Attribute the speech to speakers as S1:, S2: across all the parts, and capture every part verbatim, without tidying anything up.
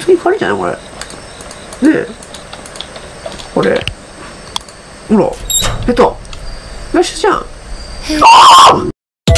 S1: 次狩りじゃないこれ。ねえ。これ。ほら。えっと。よしじゃん。ああ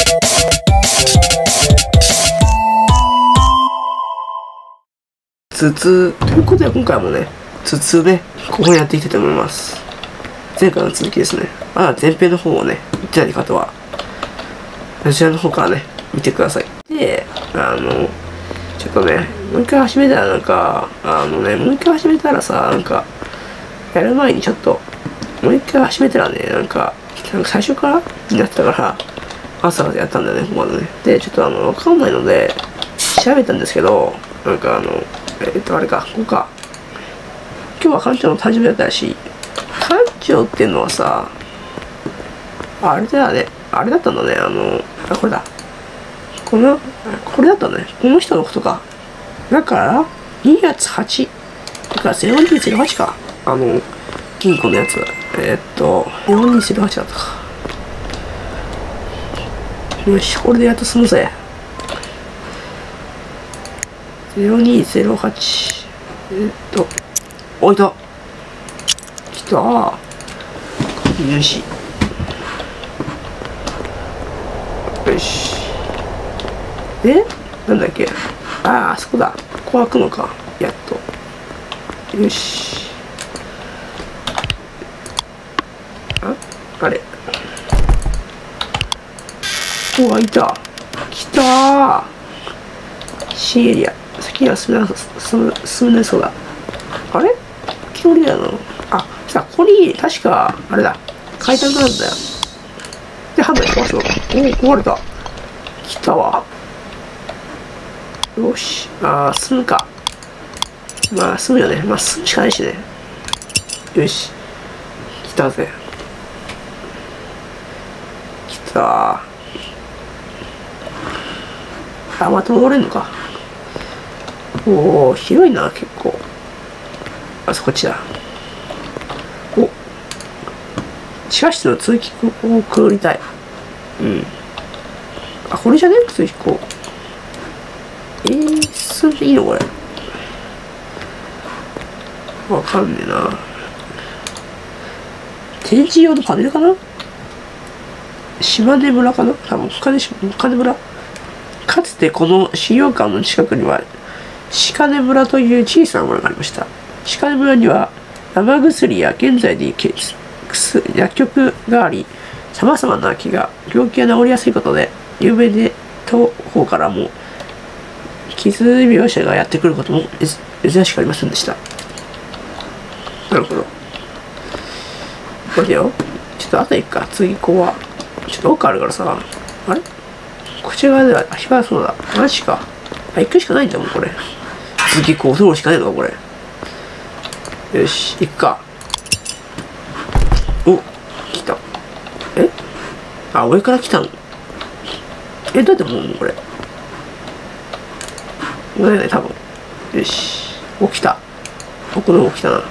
S1: 頭痛。ということで今回もね、頭痛で、ここにやっていきたいと思います。前回の続きですね。まだ前編の方をね、見てない方は、こちらの方からね、見てください。で、あの、ちょっとね、もう一回始めたらなんか、あのね、もう一回始めたらさ、なんか、やる前にちょっと、もう一回始めたらね、なんか、なんか最初からになってたから、朝からやったんだよね、ここまでね。で、ちょっとあの、わかんないので、調べたんですけど、なんかあの、えっと、あれか、ここか。今日は館長の誕生日だったらしい。館長っていうのはさ、あれだね、あれだったんだね、あの、あ、これだ。この、これだったね。この人のことか。だから、にがつはち。だからゼロにゼロはちか。あの、銀行のやつ。えー、っと、ゼロにゼロはちだったか。よし、これでやっと済むぜ。ゼロにゼロはち。えー、っと、置いた。来たー。よし。よし。で、なんだっけ。ああ、あそこだ。ここ開くのか。やっと。よし。ああれ。お、開いた。来たー。新エリア。先には進めなそう、進めなそうだ。あれ木のりだよな。あ、さ、ここに、確か、あれだ。階段があるんだよ。で、ハンドル壊すの。おお、壊れた。来たわ。よし。あー、進むか。まあ、進むよね。まあ、進むしかないしね。よし。来たぜ。来たー。あ、また戻れんのか。おお、広いな、結構。あそこっちだ。お。地下室の通気口をくぐりたい。うん。あ、これじゃね通気口。えー、進んでいいのこれ。わかんねえな。展示用のパネルかな島根村かな多分、金村。かつてこの資料館の近くには、鹿根村という小さな村がありました。鹿根村には生薬や現在で薬局があり、様々な木が病気が治りやすいことで有名で、東方からも傷病者がやってくることも珍しくありませんでした。なるほど。これだよ。ちょっと後行くか。次ここは。ちょっと奥あるからさ。あれこっち側では足場そうだ。マジか。あ、行くしかないんだもん、これ。次こう通るしかないのか、これ。よし、行くか。お、来た。えあ、上から来たのえ、どうやって思うのこれ。これだよね、多分。よし。お、来た。奥の方来たな。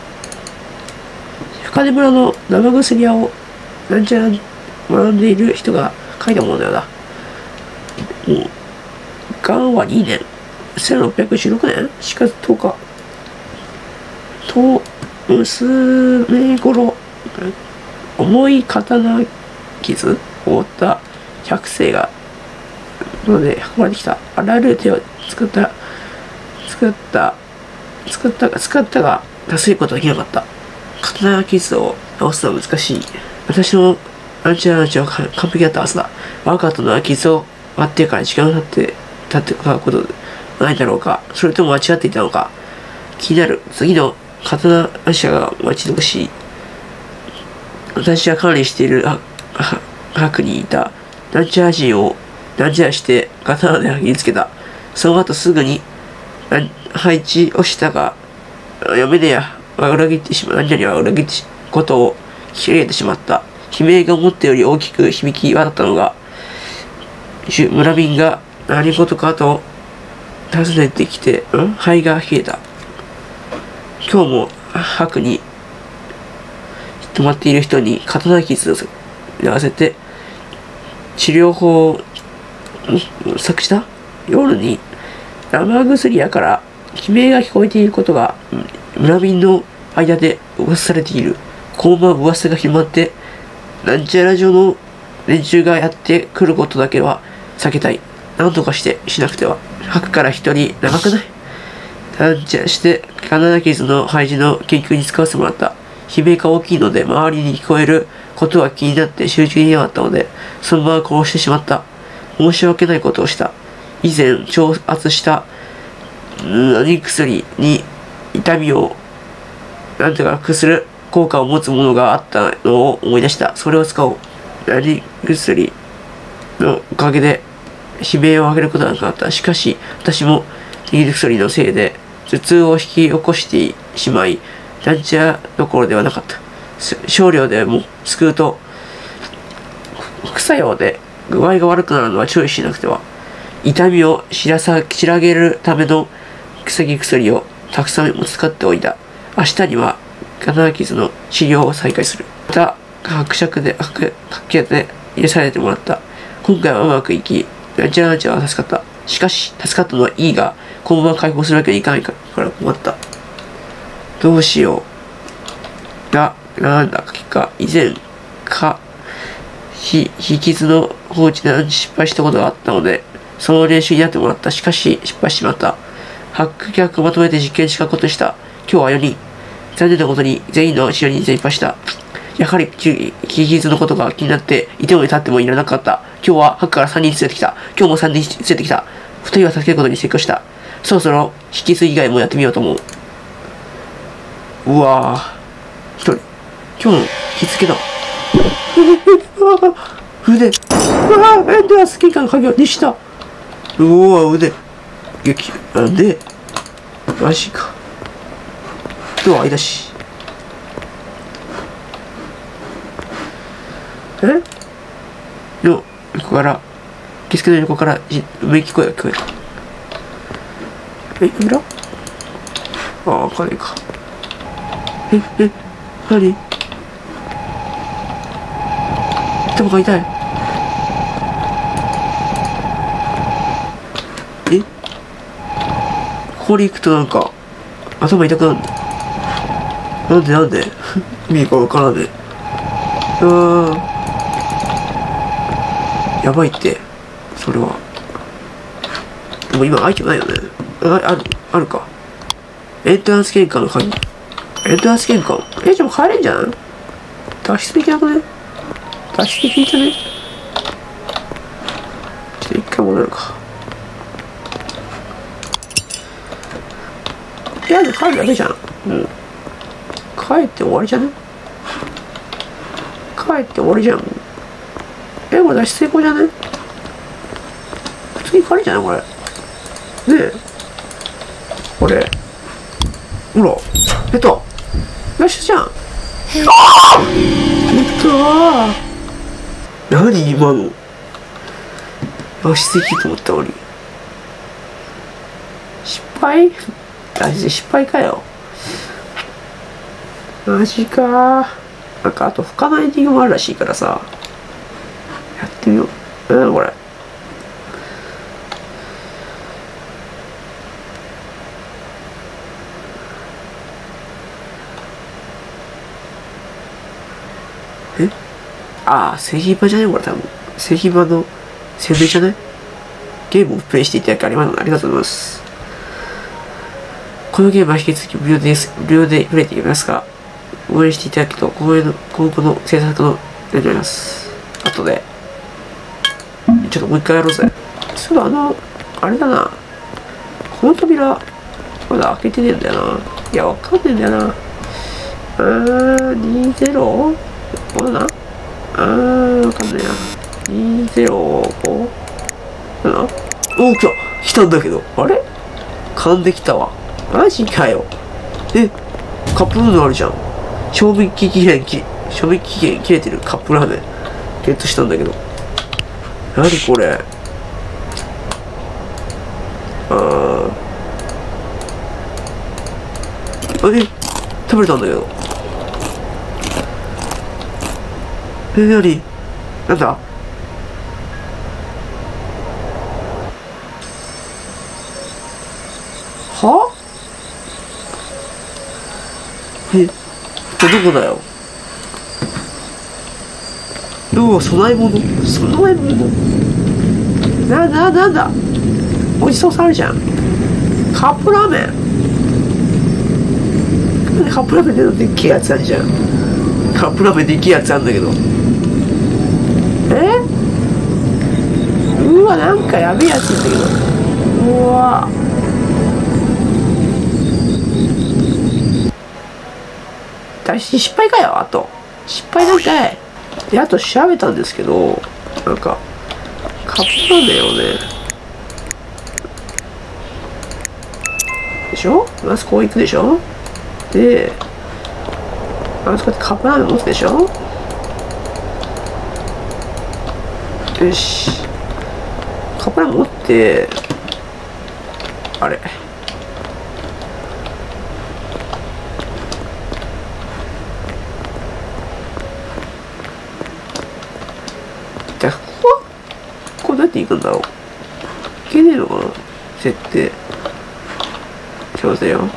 S1: 深根村の生薬屋をなんちゃら学んでいる人が書いたものだよな。もう、元はにねん。せんろっぴゃくじゅうろくねんしがつとおか。と、娘頃、重い刀傷を負った百姓が、ので運ばれてきた。あらゆる手を作った、作った、作ったが、使ったが、助けることができなかった。刀傷を治すのは難しい。私のアンチアンチは完璧だったはずだ。若かったのは傷を割ってから時間が経って、経ってかうことないだろうか。それとも間違っていたのか。気になる。次の刀者が待ち遠しい。私が管理している白にいたなんちゃら人をなんちゃらして刀で切りつけた。その後すぐに配置をしたが、嫁でや裏切ってしまう。何々は裏切ってことを切れてしまった。悲鳴が思ったより大きく響き渡ったのが、村民が何事かと訪ねてきて、ん肺が冷えた。今日も白に泊まっている人に刀傷をやらせて治療法を作した。夜に生薬屋から悲鳴が聞こえていることが、村民の間で噂されている。このまま噂が広まって、なんちゃら城の連中がやってくることだけは避けたい。なんとかしてしなくては。吐くから一人長くない？なんちゃらして、カナダ傷の廃寺の研究に使わせてもらった。悲鳴が大きいので、周りに聞こえることが気になって集中できなかったので、そのまま殺してしまった。申し訳ないことをした。以前、調圧した、何薬に痛みを、なんとかくする効果を持つものがあったのを思い出した。それを使おう。何薬のおかげで、悲鳴を上げることがなくなった。しかし、私も、握る薬のせいで、頭痛を引き起こしてしまい、なんちゃどころではなかった。少量でも救うと、副作用で具合が悪くなるのは注意しなくては。痛みを知らさ、散らげるための防ぎ薬をたくさん使っておいた。明日には、カナダ傷の治療を再開する。また、伯爵で、伯爵で許されてもらった。今回はうまくいき、なんちゃらなんちゃらは助かった。しかし、助かったのはいいが、このまま解放するわけにいかないから困った。どうしよう。が、なんだか、以前、か、ひ、引き傷の放置で失敗したことがあったので、その練習になってもらった。しかし、失敗してしまった。伯爵をまとめて実験しかことした。今日はよにん。残念なことに、全員の後ろに全敗した。やはり、引き傷のことが気になって、いても立ってもいらなかった。今日はハッからさんにん連れてきた。今日もさんにん連れてきた。ふたりは助けることに成功した。そろそろ引き継ぎ以外もやってみようと思う。うわぁ。一人。今日の引き付けだ。腕。うわぁ、エンデアスキーカーの鍵をにした。うわぁ、腕。激、なんで、マジか。ドア開いたし。えの、横から、受付の横から、めき声が聞こえた。え、裏？ああ、開かねえか。え、え、なに？頭が痛い。え？ここに行くとなんか、頭痛くなるの？なんでなんで意味がわからんね。うわー。やばいって、それは。でも今アイテムないよね。あ、ある、あるか。エントランス玄関の鍵。エントランス玄関。え、でも帰れんじゃない？脱出できなくね？脱出できんじゃね？ちょっと一回戻るか。部屋で帰るだけじゃん。うん。帰って終わりじゃね？帰って終わりじゃん。え、これ脱出成功じゃね？普通に帰りじゃないこれ。ねえ。これ。ほら。えっと。脱出じゃん。ああ！えっとー。何今の。脱出できると思ったのに。失敗？マジで失敗かよ。マジかー。なんかあと他のエンディングもあるらしいからさ。やってみよう。うん、これ。え？ああ、製品版じゃねこれ多分。製品版の宣伝じゃない？ゲームをプレイしていただきありがとうございます。このゲームは引き続き無料です。無料でプレイできますが、応援していただくと今後の、今後の制作のやります。後で。ちょっともう一回やろうぜ。そうだ、あの、あれだな。この扉、まだ開けてねえんだよな。いや、わかんねえんだよな。あー、にじゅう？ これな。あー、わかんねえな。にじゅうご？ なんだ？おー、来た来たんだけど。あれ？噛んできたわ。マジかよ。え、カップヌードルあるじゃん。賞味期限き、賞味期限切れてるカップラーメン。ゲットしたんだけど。なにこれ。あー。え、食べれたんだけど。え、なに？なんだ？は？ え、どこだよ。おお、供え物供え物な、な、なんだごちそうさまじゃん。カップラーメン。カップラーメンででっけえやつあるじゃん。カップラーメンでっけえやつあるんだけど。えうわ、なんかやべえやつだけど。うわ。大失敗かよ、あと。失敗なんかい。で、あと調べたんですけど、なんか、カップラーメンをね、でしょまずこう行くでしょで、まずこうやってカップラーメン持つでしょよし。カップラーメン持って、あれ。じゃあ、ここはこうどうやって行くんだろういけねえのかな設定。ちょっと待ってよ。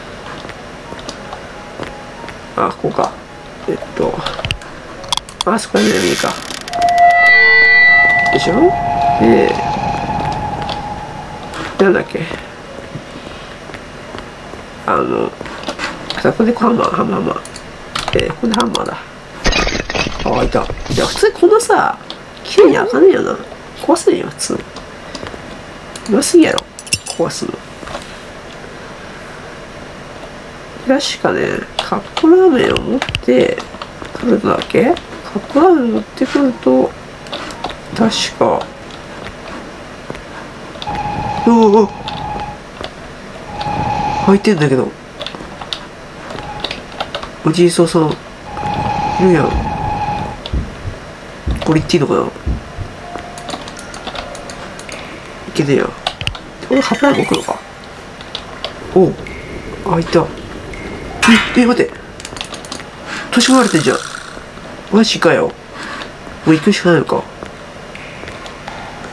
S1: あ、ここか。えっと、あそこら辺でいいか。でしょで、なんだっけ。あの、ここでハンマー、ハンマー、ハンマー。えー、ここでハンマーだ。あ、いた。じゃあ普通このさ、綺麗に開かねえよな。壊せねえよ、普通。うますぎやろ。壊すの。確かね、カップラーメンを持ってくるだけカップラーメン持ってくると、確か、おお開いてんだけど。おじいそうさん、いるやん。これ言っていいのかないけねえや。これカップラーメン置くのかおう、開いた。え、え、待って。閉じ込まれてんじゃん。マジかよ。もう行くしかないのか。え ?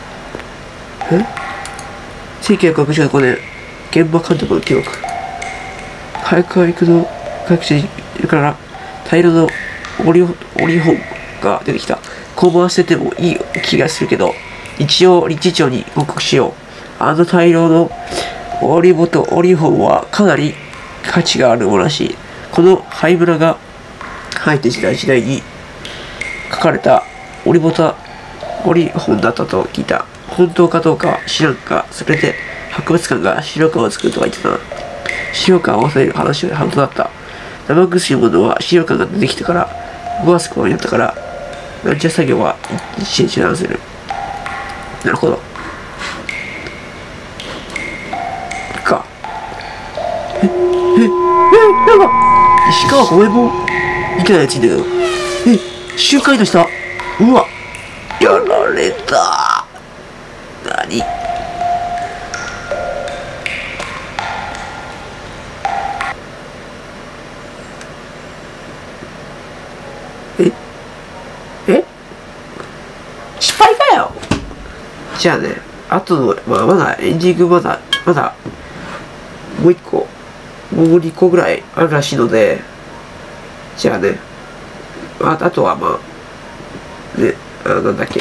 S1: せんきゅうひゃくろくじゅうごねん、現場監督の記録。早川陸の各地にいるから、大量のオリオオリ本が出てきた。こう回しててもいい気がするけど、一応理事長に報告しよう。あの大量のオリボとオリ本はかなり価値があるものらしい。この灰村が入って時代時代に書かれたオリボタオリ本だったと聞いた。本当かどうかは知らんか。それで博物館が資料館を作るとか言ってたな。資料館を忘れる話が本当だった。生臭いものは資料館が出てきてから壊すことになったから、なんちゃ作業は一日中断する。なるほど。か。え、え、え、なんか、石川五右衛門みたいなやついんだけど。え、集会の下うわ、やられた。なにええ失敗かよ。じゃあね、あとの、まあ、まだエンディングまだ、まだ、もう一個、もう二個ぐらいあるらしいので、じゃあね、あ, あとはまあ、ね、あなんだっけ、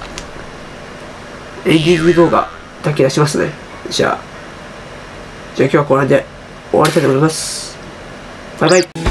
S1: エンディング動画だけ出しますね。じゃあ、じゃあ今日はこれで終わりたいと思います。バイバイ。